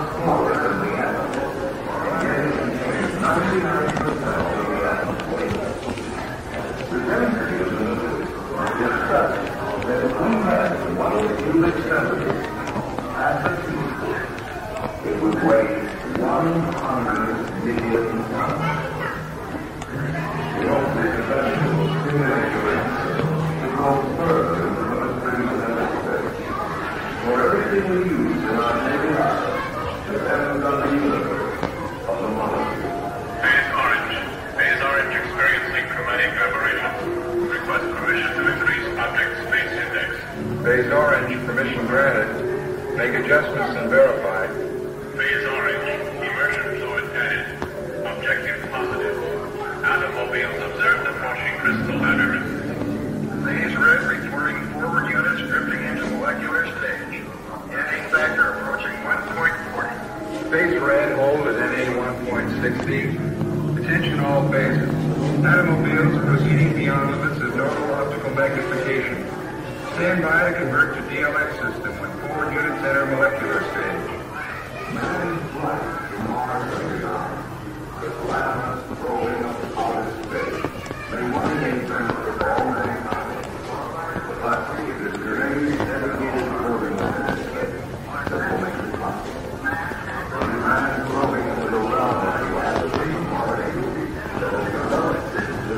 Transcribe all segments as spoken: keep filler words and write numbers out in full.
much smaller than the atom. Yet it contains ninety-nine percent of the atom's weight. The demonstrations are just such that if we had one cubic centimeter as a teaspoon, it would weigh one hundred million tons. We hope this event will stimulate your interest to go further into the mysteries of space. For everything we use in our daily lives depends on the universe of the molecule. Phase orange. Phase orange experiencing chromatic aberration. Request permission to increase object space index. Phase orange, permission granted. Make adjustments and verify. Phase orange. Immersion fluid added. Objective positive. Automobiles observed approaching crystal ladders. Phase red, reporting forward units drifting into molecular stage. N A factor approaching one point four zero. Phase red, hold at N A one point six zero. Attention all phases. Automobiles proceeding beyond limits of normal optical magnification. Stand by to convert to D L X system when forward units enter molecular stage. Man is flight to Mars and beyond. The planets rolling up outer space. They one day transfer all mankind. But it is great dedicated organism that will make it possible. And man is growing into the realm of reality that will develop the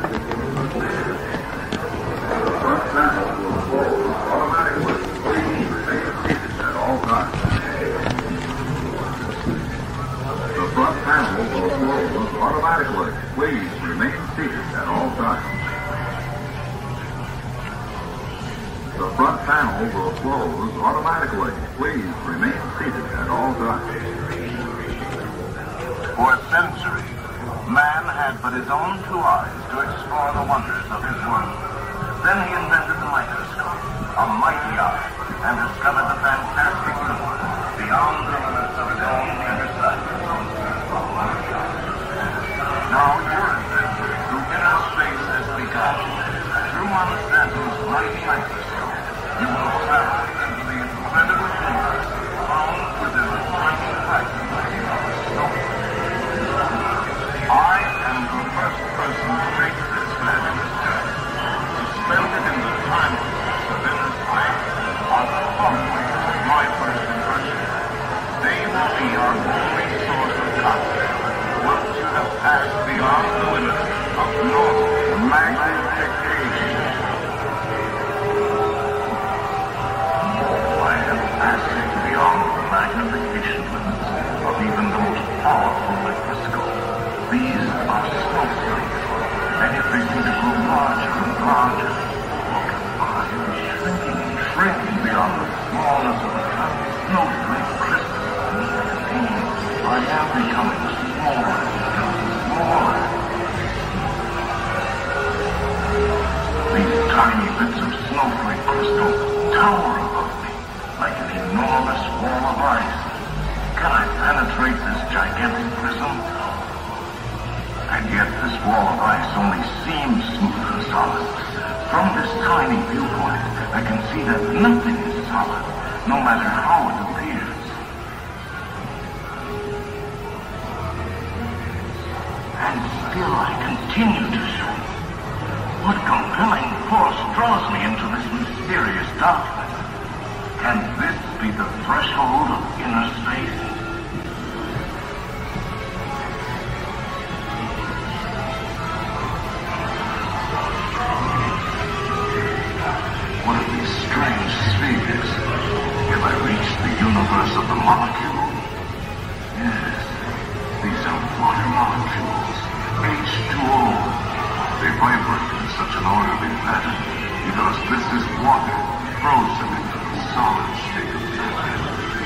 front panel will close automatically. Please remain seated at all times. The front panel will close automatically. Please remain seated at all times. The front panel will close automatically. Please remain seated at all times. For centuries, man had but his own two eyes to explore the wonders of his world. Then he invented the microscope, a mighty eye, and discovered the fantastic universe beyond the limits of his own inner sight. Now your adventure through inner space has begun. Through Monsanto's mighty microscope, you will travel into the incredible universe found within the tiny fragment of a snowflake. I am the first person to make this fabulous journey. Suspended in the timelessness of inner space are the thought-waves of my first impression. They will be our only source of contact once you have passed beyond the limits of normal magnification. I am passing beyond the magnification limits of even the most powerful microscope. These are snowflakes, and if they seem to grow larger and larger, look at mine shrinking and shrinking beyond the smallness of a tiny snowflake crystal. I am becoming smaller and smaller. These tiny bits of snowflake crystal tower above me like an enormous wall of ice. Can I penetrate this gigantic prism? And yet this wall of ice only seems smooth and solid. From this tiny viewpoint, I can see that nothing is solid, no matter how it appears. And still I continue to shrink. What compelling force draws me into this mysterious darkness? Can this be the threshold of inner space? What are these strange spheres? Have I reached the universe of the molecule? Yes, these are water molecules, H two O. They vibrate in such an orderly pattern because this is water frozen into the solid state of matter.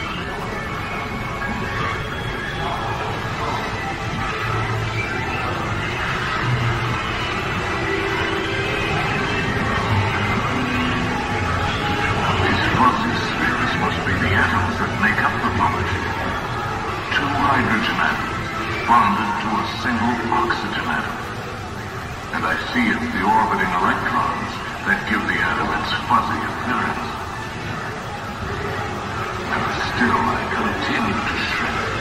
These fuzzy spheres must be the atoms that make up the molecule. Two hydrogen atoms bonded to a single oxygen atom. And I see it's the orbiting electrons that give the atom its fuzzy appearance. And still I continue to shrink.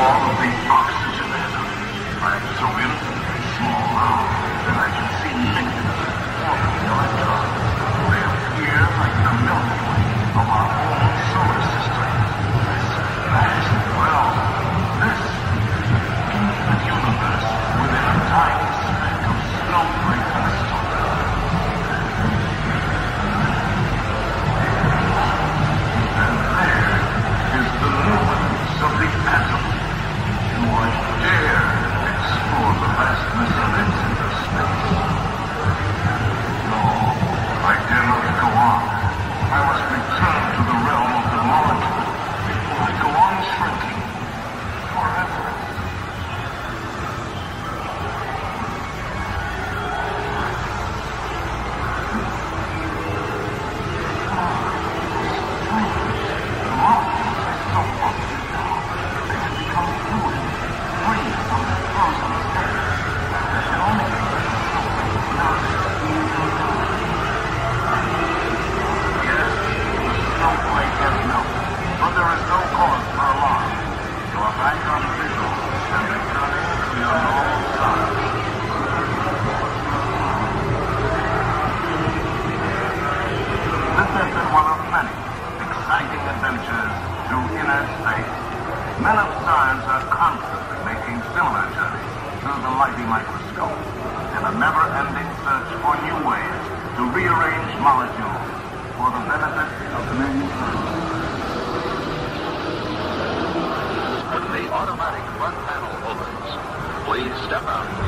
wall of the oxygen atom. I'm so infinitely small now that I can see millions of orbiting electrons. They appear like the Milky Way of our own solar system. This vast realm, this infinite universe within a tiny speck of snowflake crystal. And there is the luminance of the atom. Do I dare explore the vastness of infinite space? No, I dare not go on. I must return to the realm of the molecule before I go on shrinking forever. Men of science are constantly making similar journeys through the mighty microscope in a never-ending search for new ways to rearrange molecules for the benefit of the mankind. When the automatic front panel opens, please step out.